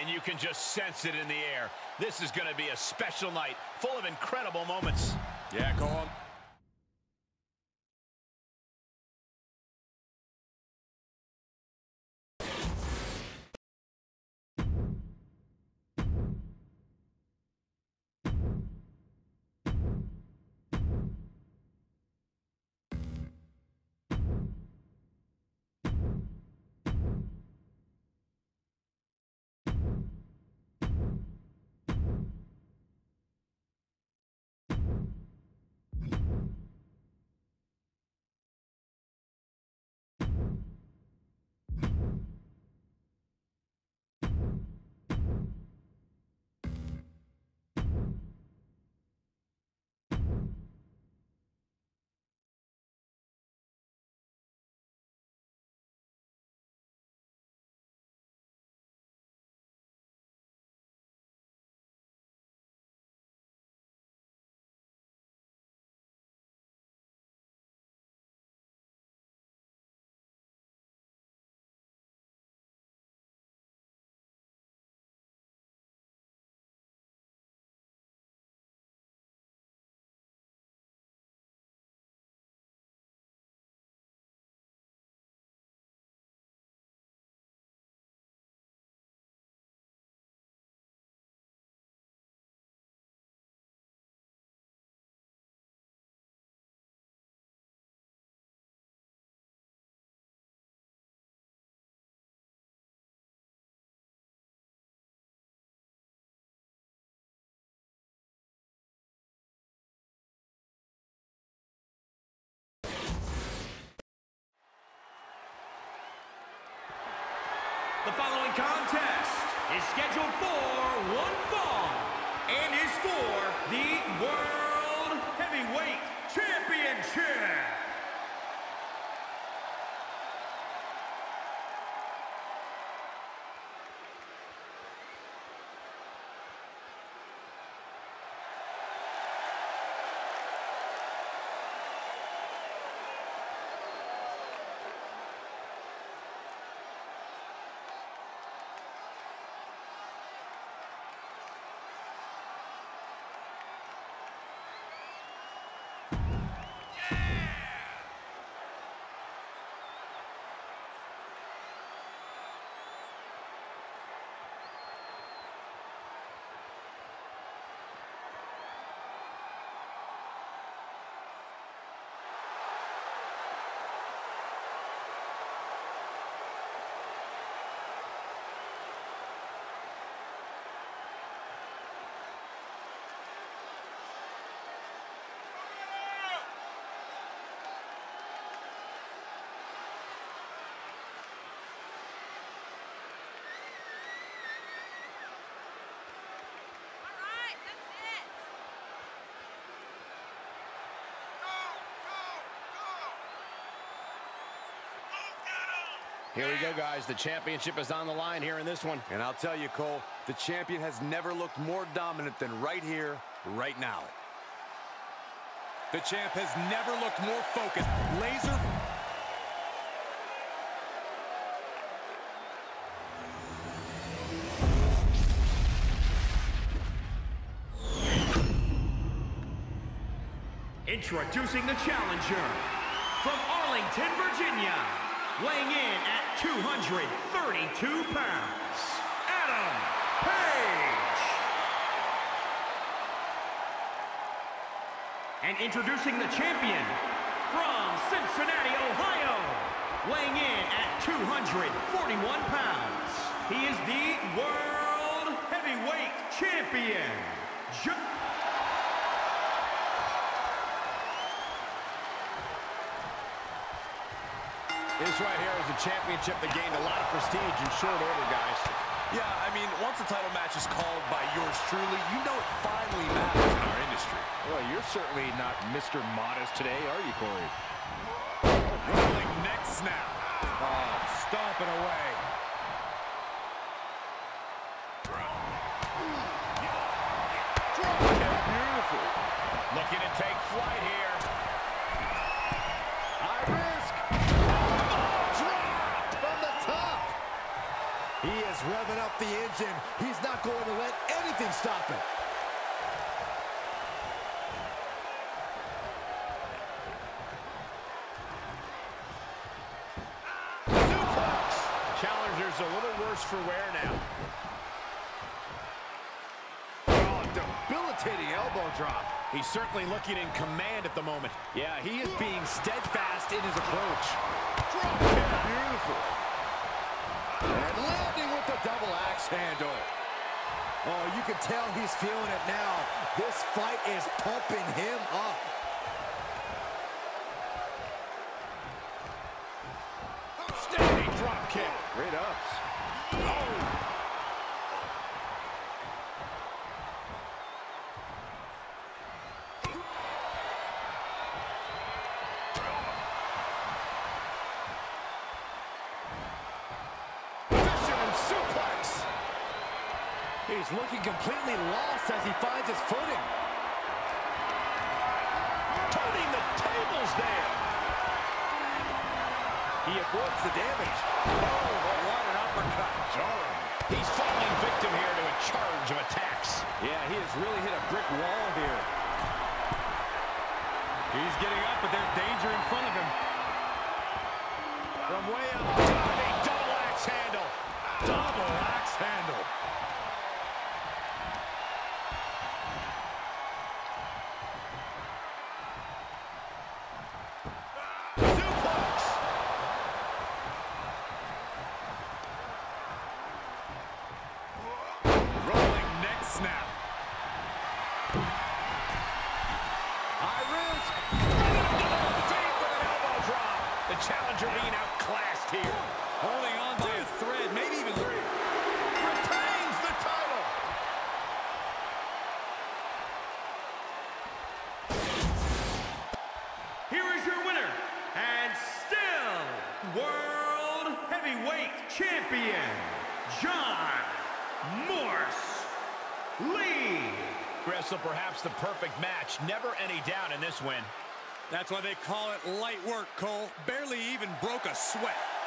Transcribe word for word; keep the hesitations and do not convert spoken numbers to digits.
and you can just sense it in the air. This is going to be a special night, full of incredible moments. Yeah, Cole. The following contest is scheduled for one fall and is for the World Heavyweight Championship. Here we go, guys. The championship is on the line here in this one. And I'll tell you, Cole, the champion has never looked more dominant than right here, right now. The champ has never looked more focused. Laser. Introducing the challenger from Arlington, Virginia, weighing in at two hundred thirty-two pounds, Adam Page. And introducing the champion from Cincinnati, Ohio, weighing in at two hundred forty-one pounds, he is the World Heavyweight Champion, Jo- This right here is a championship that gained a lot of prestige in short order, guys. Yeah, I mean, once a title match is called by yours truly, you know it finally matters in our industry. Well, you're certainly not Mister Modest today, are you, Corey? Rolling neck snap. Oh, stomping away. Beautiful. Looking to take flight here. High risk. Oh, drop from the top. He is just revving up the engine. He's not going to let anything stop it. Challenger's a little worse for wear now. Oh, debilitating elbow drop. He's certainly looking in command at the moment. Yeah, he is being steadfast in his approach. Drop kick, beautiful. And landing with the double axe handle. Oh, you can tell he's feeling it now. This fight is pumping him up. Standing drop kick. Great ups. Oh! Fisherman suplex. He's looking completely lost as he finds his footing. Turning the tables there. He avoids the damage. Oh, what an uppercut. Jarring. He's falling victim here to a charge of attacks. Yeah, he has really hit a brick wall here. He's getting up, but there's danger in front of him. From way up, diving double axe handle. Double axe handle. Challenger being outclassed here. Holding on by a thread, maybe even retains the title. Here is your winner, and still World Heavyweight Champion, John Morse Lee. Wrestle perhaps the perfect match. Never any doubt in this win. That's why they call it light work, Cole. Barely even broke a sweat.